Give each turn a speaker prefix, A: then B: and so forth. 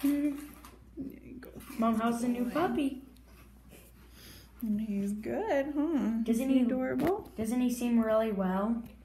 A: There you go.
B: Mom, how's the new puppy?
A: He's good, huh?
B: Doesn't
A: he
B: he-
A: adorable?
B: Doesn't he seem really well?